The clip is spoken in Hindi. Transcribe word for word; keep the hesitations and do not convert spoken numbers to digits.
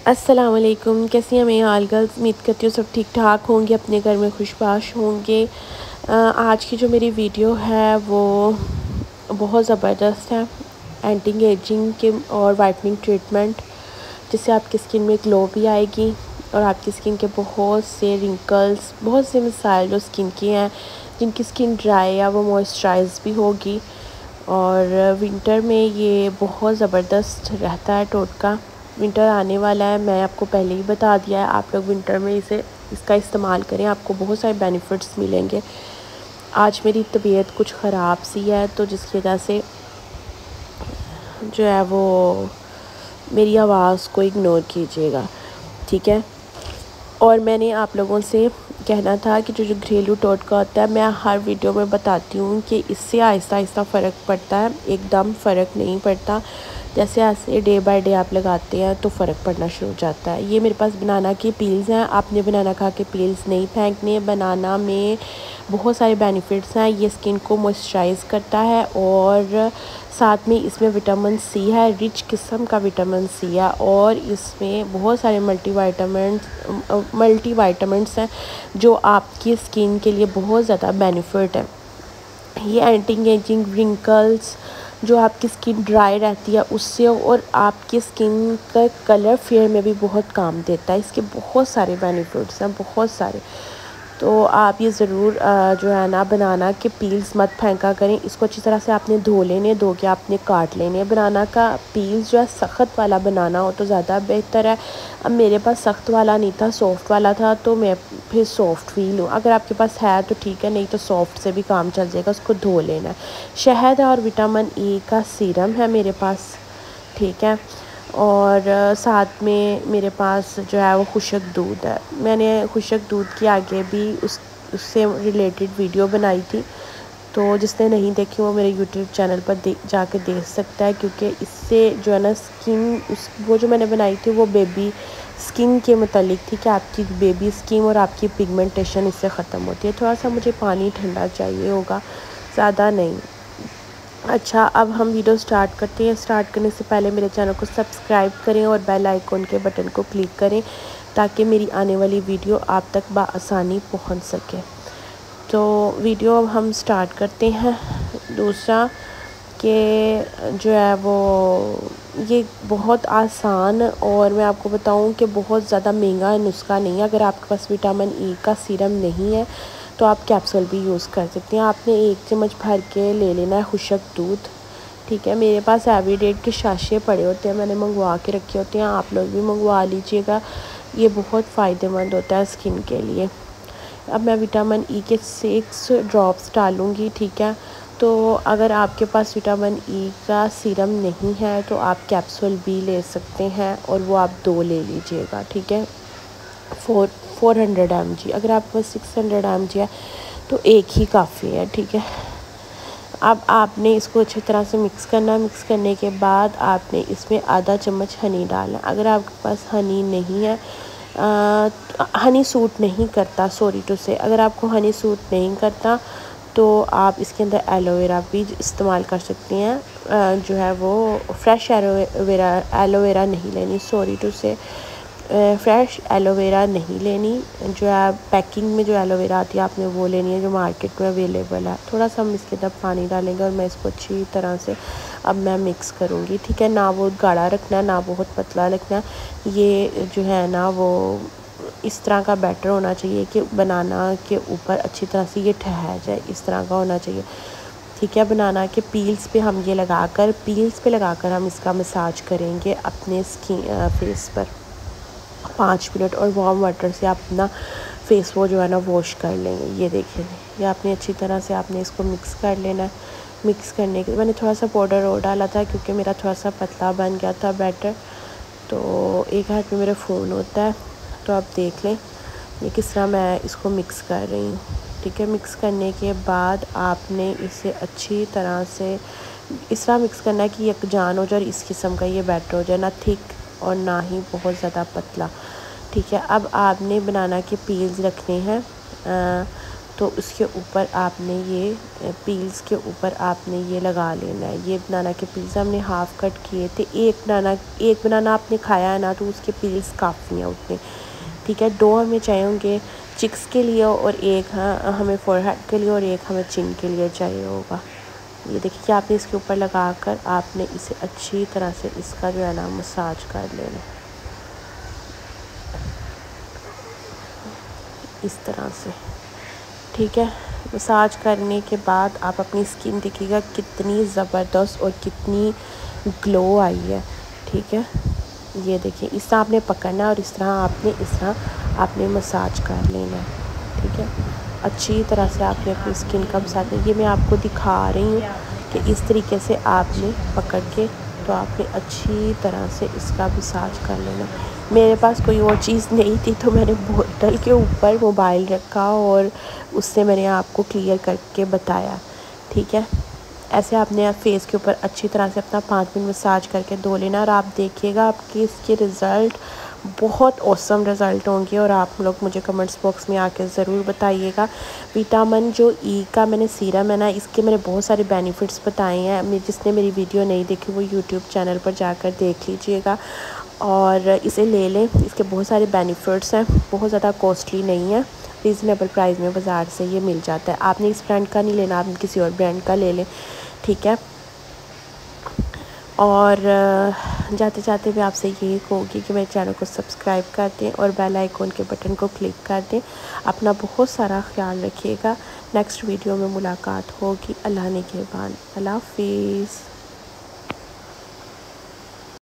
अस्सलाम वालेकुम। कैसी हैं मेरी हाल गर्ल्स? उम्मीद करती हूँ सब ठीक ठाक होंगे, अपने घर में खुशबाश होंगे। अ, आज की जो मेरी वीडियो है वो बहुत ज़बरदस्त है। एंटी एजिंग के और वाइटनिंग ट्रीटमेंट, जिससे आपकी स्किन में ग्लो भी आएगी और आपकी स्किन के बहुत से रिंकल्स, बहुत से मिसाइल जो स्किन की हैं, जिनकी स्किन ड्राई या वो मॉइस्चराइज भी होगी। और विंटर में ये बहुत ज़बरदस्त रहता है टोटका। विंटर आने वाला है, मैं आपको पहले ही बता दिया है। आप लोग विंटर में इसे इसका इस्तेमाल करें, आपको बहुत सारे बेनिफिट्स मिलेंगे। आज मेरी तबीयत कुछ ख़राब सी है, तो जिसकी वजह से जो है वो मेरी आवाज़ को इग्नोर कीजिएगा, ठीक है। और मैंने आप लोगों से कहना था कि जो जो घरेलू टोटका होता है, मैं हर वीडियो में बताती हूँ कि इससे आहिस्ता आहिस्ता फ़र्क पड़ता है, एकदम फ़र्क नहीं पड़ता। जैसे ऐसे डे बाय डे आप लगाते हैं तो फ़र्क पड़ना शुरू हो जाता है। ये मेरे पास बनाना की पील्स हैं, आपने बनाना खा के पील्स नहीं फेंकने। बनाना में बहुत सारे बेनिफिट्स हैं। ये स्किन को मॉइस्चराइज़ करता है और साथ में इसमें विटामिन सी है, रिच किस्म का विटामिन सी है। और इसमें बहुत सारे मल्टीविटामिन्स मल्टीविटामिन्स हैं जो आपकी स्किन के लिए बहुत ज़्यादा बेनिफिट है। ये एंटी एजिंग, रिंकल्स, जो आपकी स्किन ड्राई रहती है उससे, और आपकी स्किन का कलर फेयर में भी बहुत काम देता है। इसके बहुत सारे बेनिफिट्स हैं, बहुत सारे। तो आप ये ज़रूर जो है ना, बनाना के पील्स मत फेंका करें। इसको अच्छी तरह से आपने धो लेने, धो के आपने काट लेने। बनाना का पील्स जो है सख्त वाला बनाना हो तो ज़्यादा बेहतर है। अब मेरे पास सख्त वाला नहीं था, सॉफ्ट वाला था, तो मैं फिर सॉफ्ट भी लूँ। अगर आपके पास है तो ठीक है, नहीं तो सॉफ्ट से भी काम चल जाएगा। उसको धो लेना है। शहद और विटामिन ई का सीरम है मेरे पास, ठीक है। और साथ में मेरे पास जो है वो खुशक दूध है। मैंने खुशक दूध के आगे भी उस उससे रिलेटेड वीडियो बनाई थी, तो जिसने नहीं देखी वो मेरे यूट्यूब चैनल पर दे जाके देख सकता है। क्योंकि इससे जो है ना स्किन, उस वो जो मैंने बनाई थी वो बेबी स्किन के मुतालिक थी कि आपकी बेबी स्किन और आपकी पिगमेंटेशन इससे ख़त्म होती है। थोड़ा सा मुझे पानी ठंडा चाहिए होगा, ज़्यादा नहीं। अच्छा, अब हम वीडियो स्टार्ट करते हैं। स्टार्ट करने से पहले मेरे चैनल को सब्सक्राइब करें और बेल आइकन के बटन को क्लिक करें, ताकि मेरी आने वाली वीडियो आप तक बआसानी पहुंच सके। तो वीडियो अब हम स्टार्ट करते हैं। दूसरा कि जो है वो ये बहुत आसान, और मैं आपको बताऊं कि बहुत ज़्यादा महंगा नुस्खा नहीं है। अगर आपके पास विटामिन ई का सीरम नहीं है तो आप कैप्सूल भी यूज़ कर सकते हैं। आपने एक चम्मच भर के ले लेना है खुशक दूध, ठीक है। मेरे पास एविडेट के शाशे पड़े होते हैं, मैंने मंगवा के रखे होते हैं, आप लोग भी मंगवा लीजिएगा। ये बहुत फ़ायदेमंद होता है स्किन के लिए। अब मैं विटामिन ई के सिक्स ड्रॉप्स डालूँगी, ठीक है। तो अगर आपके पास विटामिन ई का सीरम नहीं है तो आप कैप्सूल भी ले सकते हैं, और वो आप दो ले लीजिएगा, ठीक है। Four four hundred M G, अगर आपके पास सिक्स हंड्रेड एम जी है तो एक ही काफ़ी है, ठीक है। अब आपने इसको अच्छी तरह से मिक्स करना। मिक्स करने के बाद आपने इसमें आधा चम्मच हनी डालना। अगर आपके पास हनी नहीं है, आ, हनी सूट नहीं करता, सॉरी टू से, अगर आपको हनी सूट नहीं करता तो आप इसके अंदर एलोवेरा भी इस्तेमाल कर सकती हैं। जो है वो फ्रेश एलोवेरा एलोवेरा नहीं लेनी, sorry to say, fresh aloe vera नहीं लेनी। जो है पैकिंग में जो एलोवेरा आती है आपने वो लेनी है, जो मार्केट में अवेलेबल है। थोड़ा सा हम इसके अंदर पानी डालेंगे और मैं इसको अच्छी तरह से अब मैं मिक्स करूँगी, ठीक है। ना बहुत गाढ़ा रखना है, ना बहुत पतला रखना है। ये जो है ना वो इस तरह का बैटर होना चाहिए कि बनाना के ऊपर अच्छी तरह से ये ठहर जाए, इस तरह का होना चाहिए, ठीक है। बनाना के पील्स पे हम ये लगाकर पील्स पे लगाकर हम इसका मसाज करेंगे अपने स्किन फेस पर पाँच मिनट, और वार्म वाटर से आप अपना फेस वो जो है ना वॉश कर लेंगे। ये देखिए, ये आपने अच्छी तरह से आपने इसको मिक्स कर लेना है। मिक्स करने के मैंने थोड़ा सा पाउडर और डाला था क्योंकि मेरा थोड़ा सा पतला बन गया था बैटर। तो एक हाथ में मेरा फ़ोन होता है, तो आप देख लें ये किस तरह मैं इसको मिक्स कर रही हूँ, ठीक है। मिक्स करने के बाद आपने इसे अच्छी तरह से इस तरह मिक्स करना है कि यकजान हो जाए और इस किस्म का ये बैटर हो जाए, ना थिक और ना ही बहुत ज़्यादा पतला, ठीक है। अब आपने बनाना के पील्स रखने हैं। आ, तो उसके ऊपर आपने ये पील्स के ऊपर आपने ये लगा लेना है। ये बनाना के पील्स हमने हाफ़ कट किए थे। एक बनाना एक बनाना आपने खाया है ना, तो उसके पील्स काफ़ी हैं उतने, ठीक है। दो हमें चाहिए होंगे चिक्स के लिए और एक हाँ हमें फोरहेड के लिए और एक हमें चिन के लिए चाहिए होगा। ये देखिए कि आपने इसके ऊपर लगाकर आपने इसे अच्छी तरह से इसका जो है ना मसाज कर लेना इस तरह से, ठीक है। मसाज करने के बाद आप अपनी स्किन देखिएगा कितनी ज़बरदस्त और कितनी ग्लो आई है, ठीक है। ये देखिए इस तरह आपने पकड़ना है और इस तरह आपने इस तरह आपने मसाज कर लेना है, ठीक है। अच्छी तरह से आपने अपनी स्किन का मसाज, ये मैं आपको दिखा रही हूँ कि इस तरीके से आपने पकड़ के तो आपने अच्छी तरह से इसका मसाज कर लेना। मेरे पास कोई और चीज़ नहीं थी तो मैंने बोतल के ऊपर मोबाइल रखा और उससे मैंने आपको क्लियर करके बताया, ठीक है। ऐसे आपने आप फेस के ऊपर अच्छी तरह से अपना पाँच मिनट मसाज करके धो लेना और आप देखिएगा आपके इसके रिज़ल्ट बहुत औसम रिज़ल्ट होंगे। और आप लोग मुझे कमेंट्स बॉक्स में आके ज़रूर बताइएगा। विटामिन जो ई का मैंने सीरम है ना, इसके मैंने बहुत सारे बेनिफिट्स बताए हैं। जिसने मेरी वीडियो नहीं देखी वो यूट्यूब चैनल पर जाकर देख लीजिएगा और इसे ले लें। इसके बहुत सारे बेनिफिट्स हैं, बहुत ज़्यादा कॉस्टली नहीं है, रीज़नेबल प्राइस में बाज़ार से ये मिल जाता है। आपने इस ब्रांड का नहीं लेना, आप किसी और ब्रांड का ले लें, ठीक है। और जाते जाते मैं आपसे यही कहूँगी कि मेरे चैनल को सब्सक्राइब कर दें और बेल आइकॉन के बटन को क्लिक कर दें। अपना बहुत सारा ख्याल रखिएगा। नेक्स्ट वीडियो में मुलाकात होगी। अल्लाह निगहबान। अल्लाह हाफिज़।